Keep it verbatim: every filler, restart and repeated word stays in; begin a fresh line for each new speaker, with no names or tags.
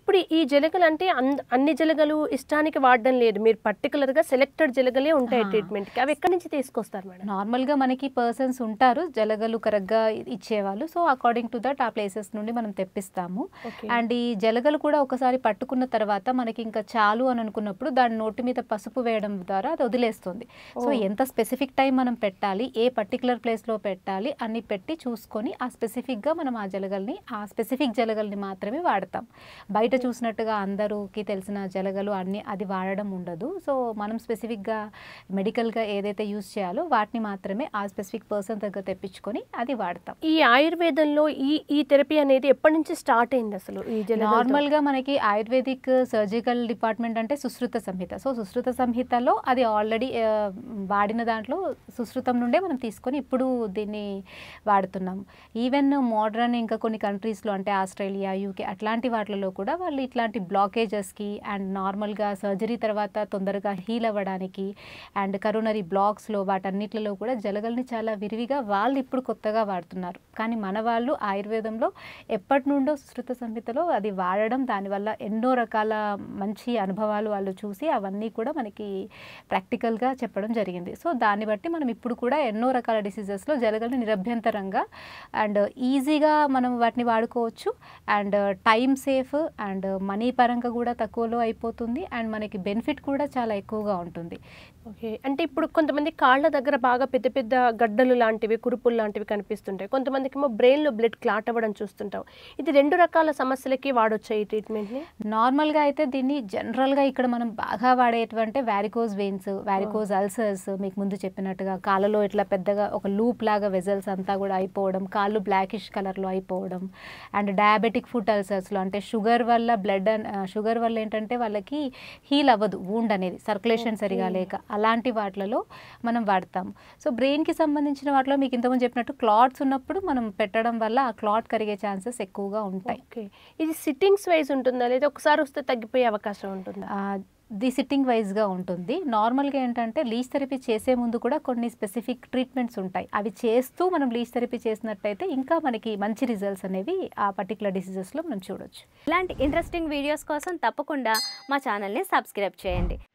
ఇప్పుడు ఈ జలగలు అంటే అన్ని జలగలు ఇష్టానికి వాడడం లేదు, మీరు పర్టికులర్ గా సెలెక్టెడ్ జలగలే ఉంటాయి ట్రీట్మెంట్ కి. అవి ఎక్కడి నుంచి తీసుకొస్తారు మేడం?
నార్మల్ గా మనకి పర్సన్స్ ఉంటారు జలగలు కరెక్ట్ గా ఇచ్చేవాళ్ళు. సో అకార్డింగ్ టు దట్ ఆ ప్లేసెస్ నుండి మనం తెప్పిస్తాము. అండ్ ఈ జలగలు కూడా ఒకసారి పట్టుకున్న తర్వాత మనకి ఇంకా చాలు అని అనుకున్నప్పుడు దాని నోటి మీద పసుపు వేయడం ద్వారా అది వదిలేస్తుంది. సో ఎంత స్పెసిఫిక్ టైం మనం పెట్టాలి, ఏ పర్టికులర్ ప్లేస్ లో పెట్టాలి అన్ని పెట్టి చూసుకొని ఆ స్పెసిఫిక్ గా మనం ఆ జలగల్ని ఆ స్పెసిఫిక్ జలగల్ని మాత్రమే వాడతాం. బయట చూసినట్టుగా అందరికి తెలిసిన జలగలు అన్ని అది వాడడం ఉండదు. సో మనం స్పెసిఫిక్గా మెడికల్గా ఏదైతే యూజ్ చేయాలో వాటిని మాత్రమే ఆ స్పెసిఫిక్ పర్సన్ దగ్గర తెప్పించుకొని అది వాడతాం.
ఈ ఆయుర్వేదంలో ఈ ఈ థెరపీ అనేది ఎప్పటి నుంచి స్టార్ట్ అయింది అసలు? ఈ
నార్మల్గా మనకి ఆయుర్వేదిక్ సర్జికల్ డిపార్ట్మెంట్ అంటే సుశ్రుత సంహిత. సో సుశ్రుత సంహితలో అది ఆల్రెడీ వాడిన దాంట్లో సుశ్రుతం నుండే మనం తీసుకొని ఇప్పుడు దీన్ని వాడుతున్నాం. ఈవెన్ మోడ్రన్ ఇంకా కొన్ని కంట్రీస్లో అంటే ఆస్ట్రేలియా, యూకే అట్లాంటి వాటిలో కూడా వాళ్ళు ఇట్లాంటి బ్లాకేజెస్కి అండ్ నార్మల్గా సర్జరీ తర్వాత తొందరగా హీల్ అవ్వడానికి అండ్ కరోనరీ బ్లాక్స్లో వాటన్నిటిలో కూడా జలగల్ని చాలా విరివిగా వాళ్ళు ఇప్పుడు కొత్తగా వాడుతున్నారు. కానీ మన వాళ్ళు ఆయుర్వేదంలో ఎప్పటి నుండో సుశ్రుత సంహితలో అది వాడడం, దానివల్ల ఎన్నో రకాల మంచి అనుభవాలు వాళ్ళు చూసి అవన్నీ కూడా మనకి ప్రాక్టికల్గా చెప్పడం జరిగింది. సో దాన్ని బట్టి మనం ఇప్పుడు కూడా ఎన్నో రకాల డిసీజెస్లో జలగల్ని నిరభ్యంతరంగా అండ్ ఈజీగా మనం వాటిని వాడుకోవచ్చు. And time safe and money పరంగా కూడా తక్కువలో అయిపోతుంది అండ్ మనకి బెనిఫిట్ కూడా చాలా ఎక్కువగా ఉంటుంది.
ఓకే, అంటే ఇప్పుడు కొంతమంది కాళ్ళ దగ్గర బాగా పెద్ద పెద్ద గడ్డలు లాంటివి, కురుపులు లాంటివి కనిపిస్తుంటాయి. కొంతమందికి ఏమో బ్రెయిన్లో బ్లడ్ క్లాట్ అవ్వడం చూస్తుంటాం. ఇది రెండు రకాల సమస్యలకి వాడొచ్చా ఈ ట్రీట్మెంట్ని?
నార్మల్గా అయితే దీన్ని జనరల్గా ఇక్కడ మనం బాగా వాడేటువంటి వ్యారికోజ్ వెయిన్స్, వ్యారికోజ్ అల్సర్స్, మీకు ముందు చెప్పినట్టుగా కాళ్ళలో ఇట్లా పెద్దగా ఒక లూప్ లాగా వెజల్స్ అంతా కూడా అయిపోవడం, కాళ్ళు బ్లాకిష్ కలర్లో అయిపోవడం అండ్ డయాబెటిక్ ఫుట్ అల్సర్స్లో అంటే షుగర్ వల్ల బ్లడ్ షుగర్ వల్ల ఏంటంటే వాళ్ళకి హీల్ అవ్వదు వూండ్ అనేది, సర్క్యులేషన్ సరిగా లేక అలాంటి వాటిలలో మనం వాడతాం. సో బ్రెయిన్కి సంబంధించిన వాటిలో మీకు ఇంతకుముందు చెప్పినట్టు క్లాట్స్ ఉన్నప్పుడు మనం పెట్టడం వల్ల ఆ క్లాట్ కరిగే ఛాన్సెస్ ఎక్కువగా ఉంటాయి.
ఓకే, ఇది సిట్టింగ్స్ వైజ్ ఉంటుందా లేదా ఒకసారి వస్తే తగ్గిపోయే అవకాశం ఉంటుందా?
ది సిట్టింగ్ వైజ్గా ఉంటుంది. నార్మల్గా ఏంటంటే లీచ్ థెరపీ చేసే ముందు కూడా కొన్ని స్పెసిఫిక్ ట్రీట్మెంట్స్ ఉంటాయి. అవి చేస్తూ మనం లీచ్ థెరపీ చేసినట్టయితే ఇంకా మనకి మంచి రిజల్ట్స్ అనేవి ఆ పర్టికులర్ డిసీజెస్లో మనం చూడొచ్చు.
ఇలాంటి ఇంట్రెస్టింగ్ వీడియోస్ కోసం తప్పకుండా మా ఛానల్ని సబ్స్క్రైబ్ చేయండి.